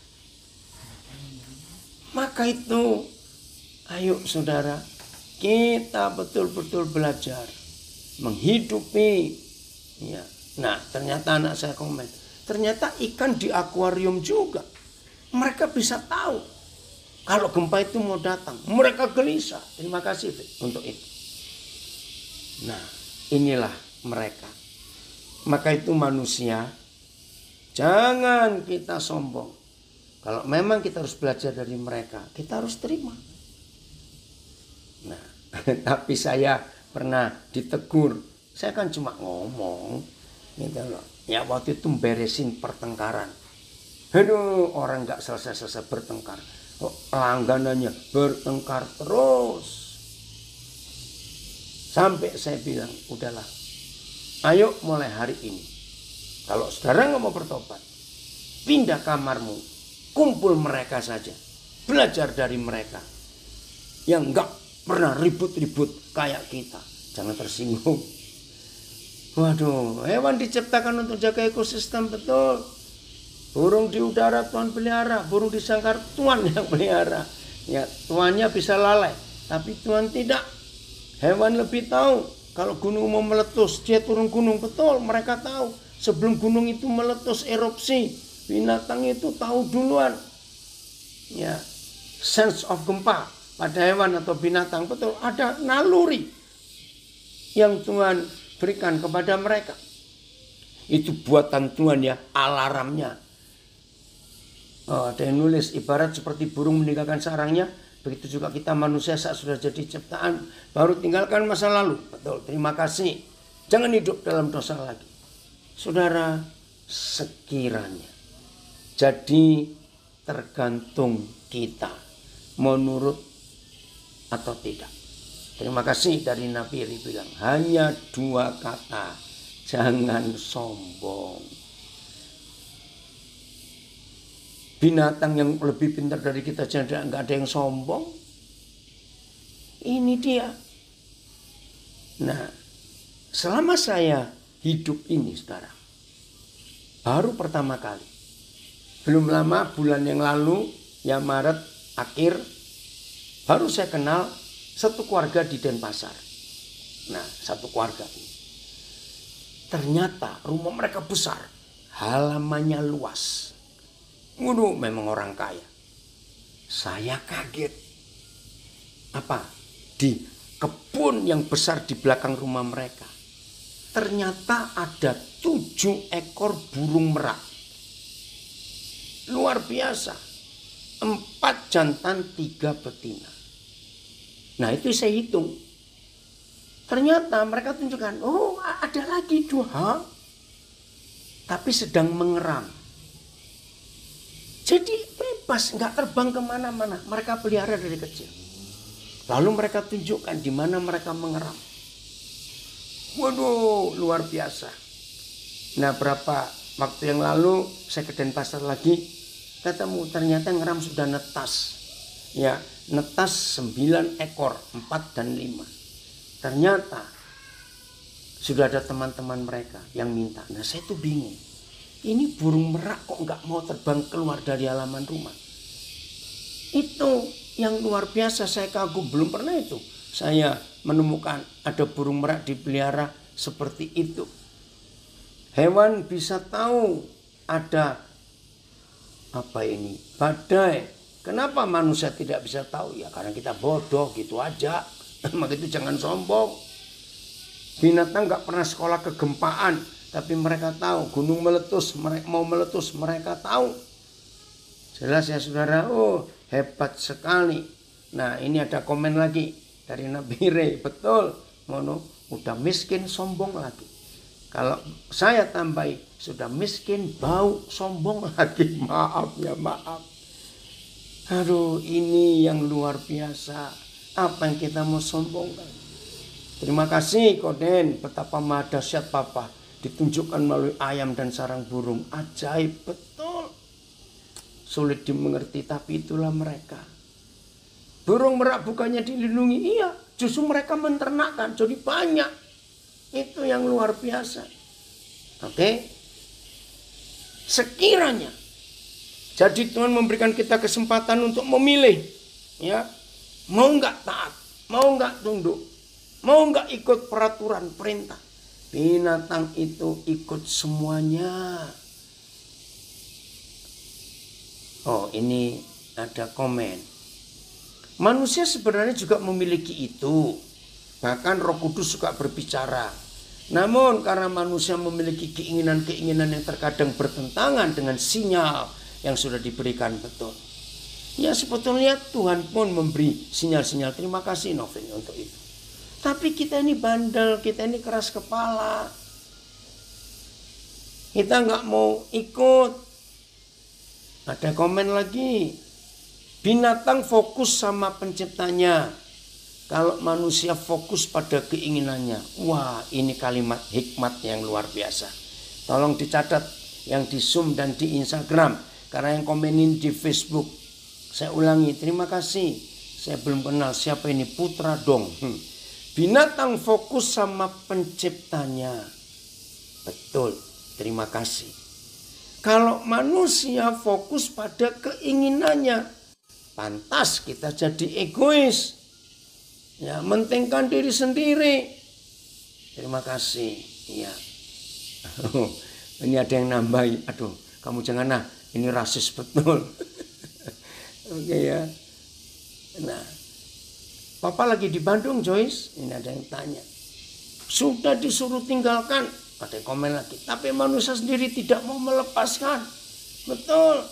Maka itu, ayo saudara, kita betul-betul belajar menghidupi. Ya. Nah, ternyata anak saya komen, ternyata ikan di akuarium juga. Mereka bisa tahu kalau gempa itu mau datang. Mereka gelisah. Terima kasih untuk itu. Nah, inilah mereka. Maka itu manusia, jangan kita sombong. Kalau memang kita harus belajar dari mereka, kita harus terima. Nah, tapi saya pernah ditegur. Saya kan cuma ngomong gitu loh. Ya waktu itu beresin pertengkaran. Aduh, orang nggak selesai-selesai bertengkar. Langganannya bertengkar terus. Sampai saya bilang, udahlah. Ayo mulai hari ini Kalau saudara nggak mau bertobat, pindah kamarmu, kumpul mereka saja, belajar dari mereka yang nggak pernah ribut-ribut kayak kita. Jangan tersinggung. Waduh, hewan diciptakan untuk jaga ekosistem, betul. Burung di udara Tuhan pelihara, burung di sangkar Tuhan yang pelihara. Ya, tuannya bisa lalai, tapi Tuhan tidak. Hewan lebih tahu. Kalau gunung mau meletus, dia turun gunung, betul. Mereka tahu. Sebelum gunung itu meletus erupsi, binatang itu tahu duluan. Ya, sense of gempa pada hewan atau binatang, betul. Ada naluri yang Tuhan berikan kepada mereka. Itu buatan Tuhan ya, alarmnya. Ada yang nulis ibarat seperti burung meninggalkan sarangnya, begitu juga kita manusia saat sudah jadi ciptaan baru tinggalkan masa lalu. Betul, terima kasih. Jangan hidup dalam dosa lagi. Saudara, sekiranya. Jadi tergantung kita menurut atau tidak. Terima kasih dari Nabi Ri bilang hanya 2 kata, jangan sombong. Binatang yang lebih pintar dari kita jadi nggak ada yang sombong. Ini dia. Nah, selama saya hidup ini, saudara, baru pertama kali, belum lama bulan yang lalu, ya Maret akhir, baru saya kenal satu keluarga di Denpasar. Nah, satu keluarga ini. Ternyata rumah mereka besar, halamannya luas. Waduh, memang orang kaya. Saya kaget. Apa? Di kebun yang besar di belakang rumah mereka, ternyata ada 7 ekor burung merak. Luar biasa. 4 jantan, 3 betina. Nah, itu saya hitung. Ternyata mereka tunjukkan, oh ada lagi 2. Tapi sedang mengeram. Jadi bebas, nggak terbang kemana-mana. Mereka pelihara dari kecil. Lalu mereka tunjukkan di mana mereka mengeram. Waduh, luar biasa. Nah, berapa waktu yang lalu saya ke Denpasar lagi, ketemu ternyata ngeram sudah netas. Ya, netas 9 ekor, 4 dan 5. Ternyata sudah ada teman-teman mereka yang minta. Nah, saya tuh bingung. Ini burung merak kok nggak mau terbang keluar dari halaman rumah. Itu yang luar biasa, saya kagum. Belum pernah itu saya menemukan ada burung merak dipelihara seperti itu. Hewan bisa tahu ada apa ini, badai. Kenapa manusia tidak bisa tahu? Ya karena kita bodoh gitu aja. Maka itu jangan sombong. Binatang nggak pernah sekolah kegempaan, tapi mereka tahu gunung meletus, mau meletus mereka tahu. Jelas ya saudara, oh hebat sekali. Nah ini ada komen lagi dari Nabi Re, betul. Mono udah miskin sombong lagi. Kalau saya tambahi sudah miskin bau sombong lagi. Maaf ya maaf. Aduh ini yang luar biasa. Apa yang kita mau sombongkan? Terima kasih Koden, betapa maha dahsyat Papa. Ditunjukkan melalui ayam dan sarang burung. Ajaib betul. Sulit dimengerti tapi itulah mereka. Burung merak bukannya dilindungi, iya. Justru mereka menternakkan jadi banyak. Itu yang luar biasa. Oke. Sekiranya jadi Tuhan memberikan kita kesempatan untuk memilih. Ya. Mau nggak taat, mau nggak tunduk, mau nggak ikut peraturan perintah. Binatang itu ikut semuanya. Oh ini ada komen. Manusia sebenarnya juga memiliki itu. Bahkan Roh Kudus suka berbicara. Namun karena manusia memiliki keinginan-keinginan yang terkadang bertentangan dengan sinyal yang sudah diberikan, betul. Ya sebetulnya Tuhan pun memberi sinyal-sinyal. Terima kasih Novin untuk itu. Tapi kita ini bandel, kita ini keras kepala. Kita nggak mau ikut. Ada komen lagi. Binatang fokus sama penciptanya. Kalau manusia fokus pada keinginannya. Wah ini kalimat hikmat yang luar biasa. Tolong dicatat yang di Zoom dan di Instagram. Karena yang komenin di Facebook, saya ulangi, terima kasih. Saya belum kenal siapa ini, Putra Dong. Binatang fokus sama penciptanya. Betul, terima kasih. Kalau manusia fokus pada keinginannya, pantas kita jadi egois. Ya, mentingkan diri sendiri. Terima kasih. Ya. Ini ada yang nambahin. Aduh, kamu jangan nah. Ini rasis betul. Oke ya. Nah, Papa lagi di Bandung, Joyce. Ini ada yang tanya. Sudah disuruh tinggalkan. Ada yang komen lagi. Tapi manusia sendiri tidak mau melepaskan. Betul.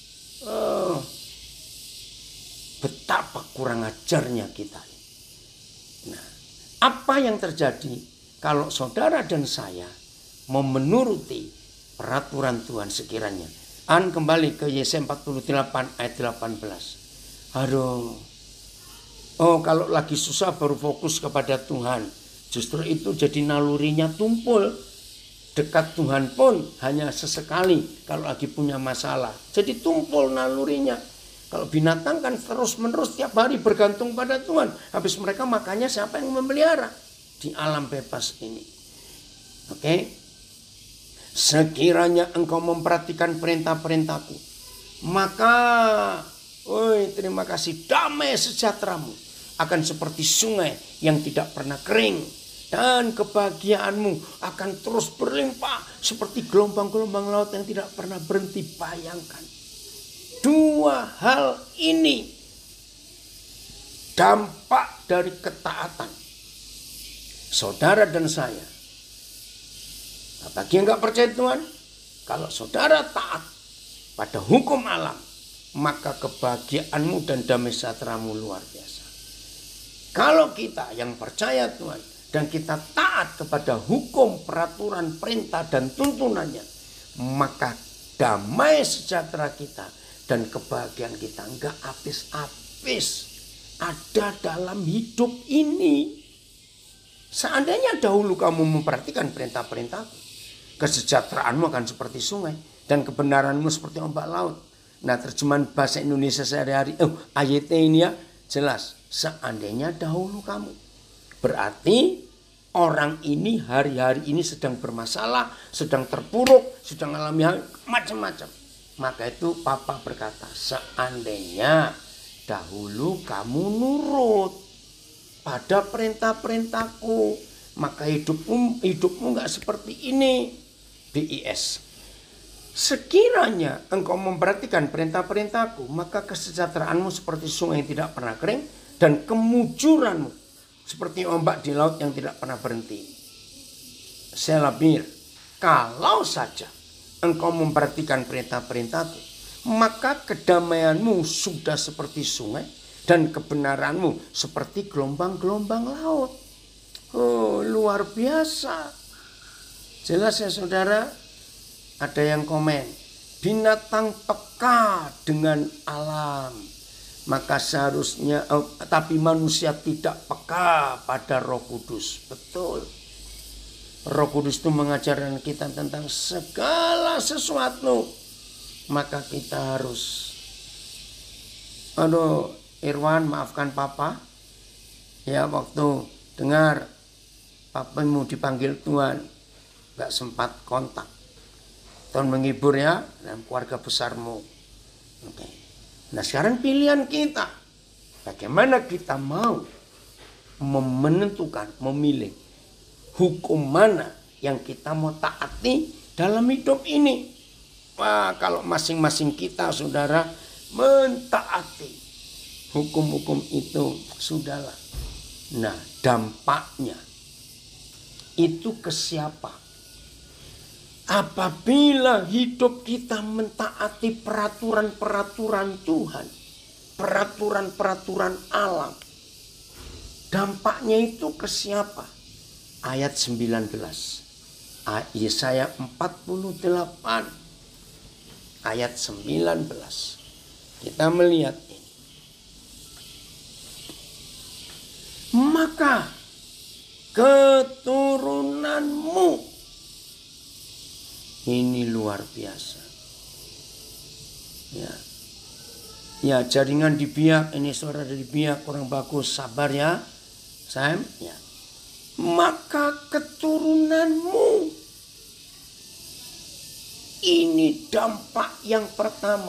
Betapa kurang ajarnya kita. Nah, apa yang terjadi kalau saudara dan saya mau menuruti peraturan Tuhan sekiranya? Kembali ke Yesaya 48 ayat 18. Aduh. Oh, kalau lagi susah baru fokus kepada Tuhan. Justru itu jadi nalurinya tumpul. Dekat Tuhan pun hanya sesekali kalau lagi punya masalah. Jadi tumpul nalurinya. Kalau binatang kan terus menerus tiap hari bergantung pada Tuhan. Habis mereka makanya siapa yang memelihara di alam bebas ini. Oke. Sekiranya engkau memperhatikan perintah-perintahku, maka terima kasih, damai sejahteramu akan seperti sungai yang tidak pernah kering, dan kebahagiaanmu akan terus berlimpah seperti gelombang-gelombang laut yang tidak pernah berhenti. Bayangkan, dua hal ini dampak dari ketaatan saudara dan saya. Bagi yang gak percaya Tuhan, kalau saudara taat pada hukum alam, maka kebahagiaanmu dan damai sejahteramu luar biasa. Kalau kita yang percaya Tuhan dan kita taat kepada hukum, peraturan, perintah dan tuntunannya, maka damai sejahtera kita dan kebahagiaan kita gak habis-habis ada dalam hidup ini. Seandainya dahulu kamu memperhatikan perintah-perintahku, kesejahteraanmu akan seperti sungai dan kebenaranmu seperti ombak laut. Nah, terjemahan bahasa Indonesia sehari-hari, ayatnya ini ya jelas. Seandainya dahulu kamu. Berarti orang ini hari-hari ini sedang bermasalah, sedang terpuruk, sedang alami macam-macam. Maka itu Papa berkata, seandainya dahulu kamu nurut pada perintah-perintahku, maka hidupmu gak seperti ini. BIS. Sekiranya engkau memperhatikan perintah-perintahku, maka kesejahteraanmu seperti sungai yang tidak pernah kering, dan kemujuranmu seperti ombak di laut yang tidak pernah berhenti. Selabir, kalau saja engkau memperhatikan perintah-perintahku, maka kedamaianmu sudah seperti sungai dan kebenaranmu seperti gelombang-gelombang laut. Oh, luar biasa. Jelas ya saudara, ada yang komen, binatang peka dengan alam, maka seharusnya, tapi manusia tidak peka pada Roh Kudus. Betul. Roh Kudus itu mengajarkan kita tentang segala sesuatu, maka kita harus, Irwan maafkan Papa, ya waktu dengar papamu dipanggil Tuhan, gak sempat kontak. Tuhan menghibur ya dalam keluarga besarmu. Oke. Nah sekarang pilihan kita. Bagaimana kita mau menentukan, memilih hukum mana yang kita mau taati dalam hidup ini. Wah, kalau masing-masing kita saudara mentaati hukum-hukum itu, sudahlah. Nah dampaknya itu ke siapa? Apabila hidup kita mentaati peraturan-peraturan Tuhan, peraturan-peraturan alam, dampaknya itu ke siapa? Ayat 19, Yesaya 48, ayat 19. Kita melihat ini. Maka keturunanmu Ini luar biasa. Ya. Ya, jaringan di biak, ini suara dari biak kurang bagus, sabar ya. Sam, ya. Maka keturunanmu. Ini dampak yang pertama.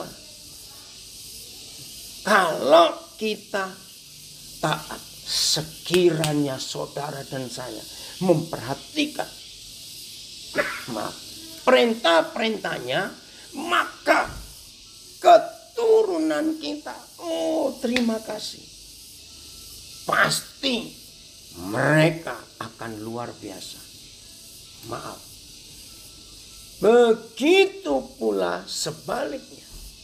Kalau kita taat, sekiranya saudara dan saya memperhatikan perintah-perintahnya, maka keturunan kita, oh terima kasih, pasti mereka akan luar biasa. Maaf. Begitu pula sebaliknya.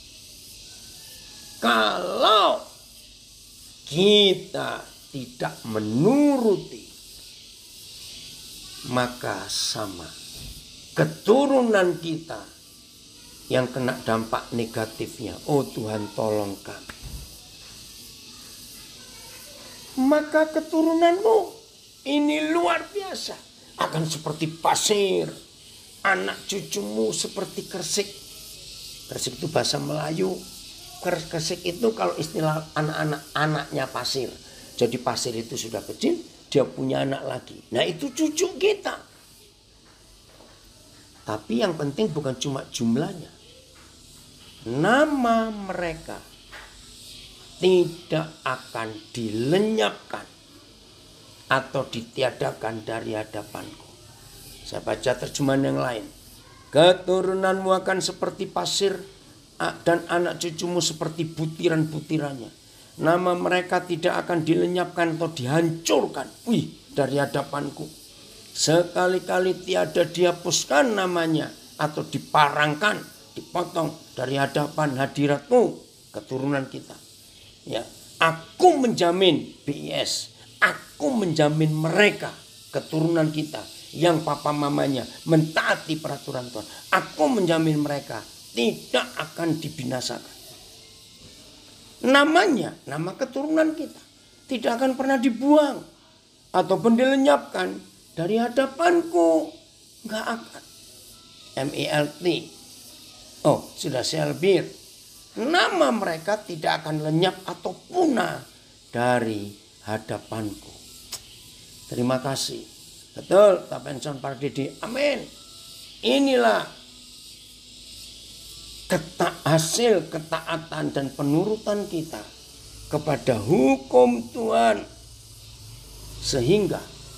Kalau kita tidak menuruti, maka sama keturunan kita yang kena dampak negatifnya. Oh Tuhan tolong kami. Maka keturunanmu ini luar biasa. Akan seperti pasir. Anak cucumu seperti kersik. Kersik itu bahasa Melayu. Kersik itu kalau istilah anak-anaknya pasir. Jadi pasir itu sudah kecil, dia punya anak lagi. Nah itu cucu kita. Tapi yang penting bukan cuma jumlahnya. Nama mereka tidak akan dilenyapkan atau ditiadakan dari hadapanku. Saya baca terjemahan yang lain. Keturunanmu akan seperti pasir dan anak cucumu seperti butiran-butirannya. Nama mereka tidak akan dilenyapkan atau dihancurkan dari hadapanku. Sekali-kali tiada dihapuskan namanya atau diparangkan, dipotong dari hadapan hadiratmu, keturunan kita. Ya, aku menjamin BIS, aku menjamin mereka, keturunan kita, yang papa mamanya mentaati peraturan Tuhan. Aku menjamin mereka tidak akan dibinasakan. Namanya, nama keturunan kita tidak akan pernah dibuang ataupun dilenyapkan dari hadapanku. Nggak akan. MELT. Oh, sudah selbir. Nama mereka tidak akan lenyap atau punah dari hadapanku. Terima kasih. Betul, Tapenson Pardede. Amin. Inilah hasil ketaatan dan penurutan kita kepada hukum Tuhan. Sehingga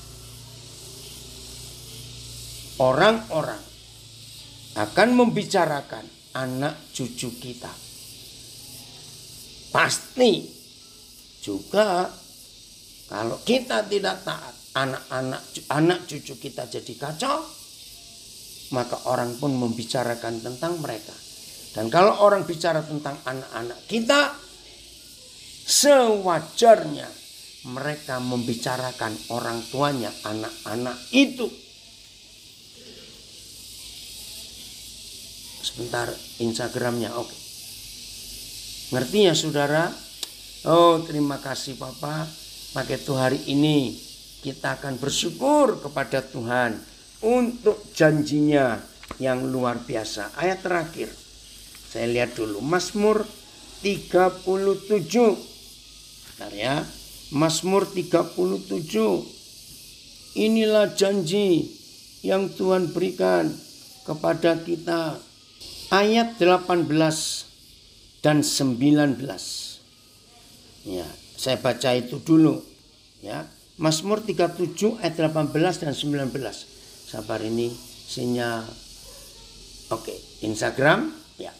orang-orang akan membicarakan anak cucu kita. Pasti juga kalau kita tidak taat, anak cucu kita jadi kacau, maka orang pun membicarakan tentang mereka. Dan kalau orang bicara tentang anak-anak kita, sewajarnya mereka membicarakan orang tuanya, anak-anak itu. Sebentar, Instagramnya, oke. Ngerti ya saudara? Oh terima kasih Papa. Maka itu hari ini kita akan bersyukur kepada Tuhan untuk janjinya yang luar biasa. Ayat terakhir. Saya lihat dulu. Mazmur 37. Bentar ya. Mazmur 37. Inilah janji yang Tuhan berikan kepada kita. Ayat 18 dan 19. Ya, saya baca itu dulu. Ya. Mazmur 37 ayat 18 dan 19. Sabar ini sinyal. Oke, Instagram. Ya.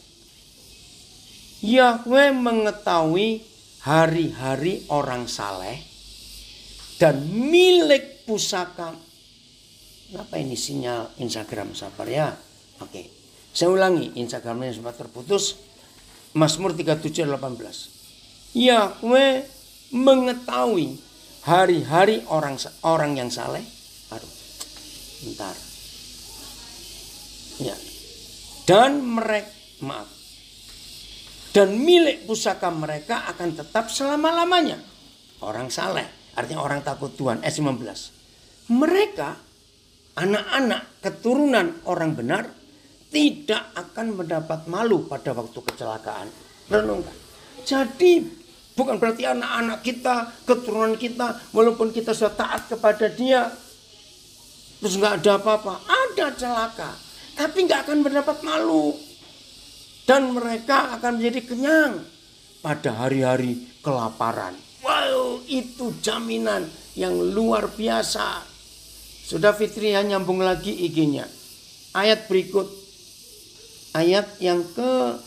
Yahweh mengetahui hari-hari orang saleh dan milik pusaka. Kenapa ini sinyal Instagram? Sabar ya. Oke. Saya ulangi, Instagramnya sempat terputus. Mazmur 37 ayat 18. Yahweh mengetahui hari-hari orang yang saleh. Aduh, bentar. Ya. Dan milik pusaka mereka akan tetap selama-lamanya. Orang saleh, artinya orang takut Tuhan. Ayat 19. Mereka, anak-anak keturunan orang benar, tidak akan mendapat malu pada waktu kecelakaan. Renungkan. Jadi bukan berarti anak-anak kita, keturunan kita, walaupun kita sudah taat kepada dia, terus nggak ada apa-apa. Ada celaka, tapi nggak akan mendapat malu. Dan mereka akan menjadi kenyang pada hari-hari kelaparan. Wow, itu jaminan yang luar biasa. Sudah Fitria nyambung lagi IG-nya. Ayat berikut. Ayat yang ke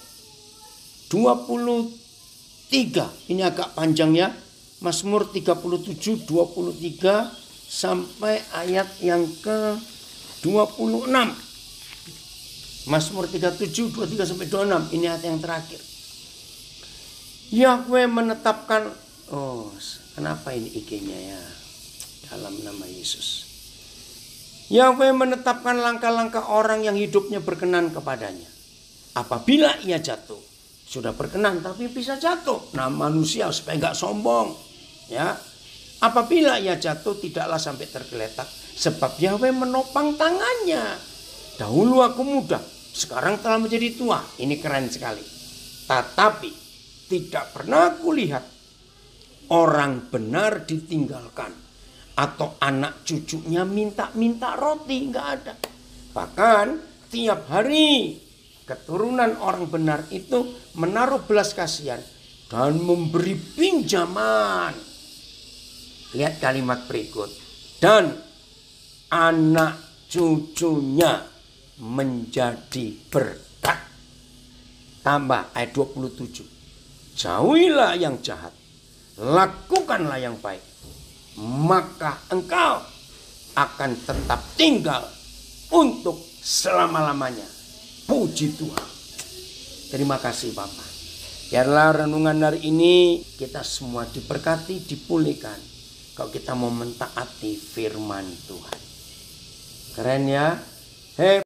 23. Ini agak panjang ya. Mazmur 37, 23 sampai ayat yang ke 26. Mazmur 37, 23 sampai 26. Ini ayat yang terakhir. Yahweh menetapkan. Oh, kenapa ini IG-nya ya? Dalam nama Yesus. Yahweh menetapkan langkah-langkah orang yang hidupnya berkenan kepadanya. Apabila ia jatuh, sudah berkenan tapi bisa jatuh. Nah, manusia supaya nggak sombong, ya. Apabila ia jatuh, tidaklah sampai tergeletak, sebab Yahweh menopang tangannya. Dahulu aku muda, sekarang telah menjadi tua. Ini keren sekali. Tetapi tidak pernah aku lihat orang benar ditinggalkan, atau anak cucunya minta-minta roti, nggak ada. Bahkan tiap hari keturunan orang benar itu menaruh belas kasihan dan memberi pinjaman. Lihat kalimat berikut. Dan anak cucunya menjadi berkat. Tambah ayat 27. Jauhilah yang jahat, lakukanlah yang baik, maka engkau akan tetap tinggal untuk selama-lamanya. Puji Tuhan. Terima kasih Bapak. Biarlah renungan hari ini kita semua diberkati, dipulihkan. Kalau kita mau mentaati firman Tuhan. Keren ya.